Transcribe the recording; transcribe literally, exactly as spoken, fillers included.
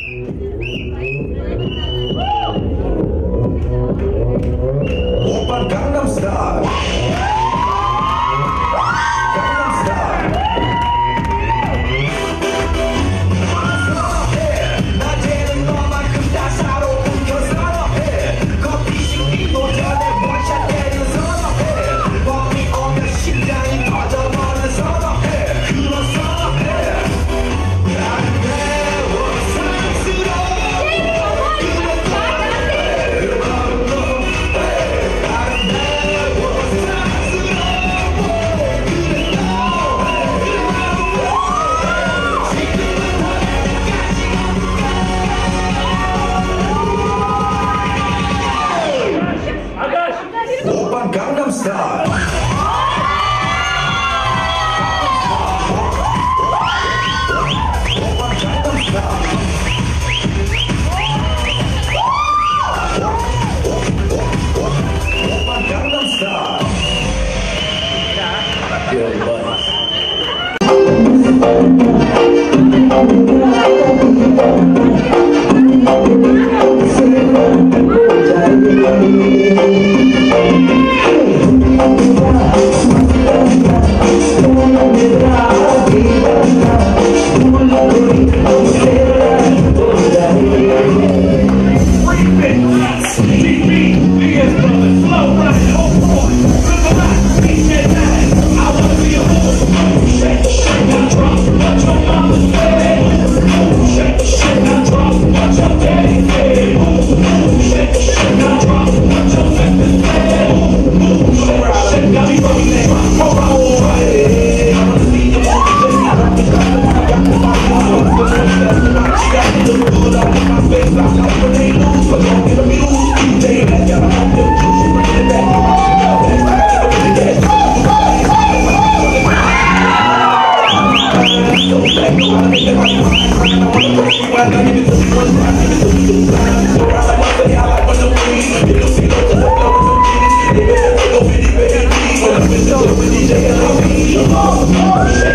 Oppa Gangnam Style. Gangnam Style. 낮에는 너만큼 따사로운 겨 선호해. 커피식 피고 전에 원샷 때리는 선호해. 밤이 오면 심장이 터져버리는 선호해. 그런 선호해. 아름다워 사랑스러워. 그런 선호해. Oppa Gangnam Style. Oppa Gangnam Style. Oppa Gangnam Style. Good buddy. Oh,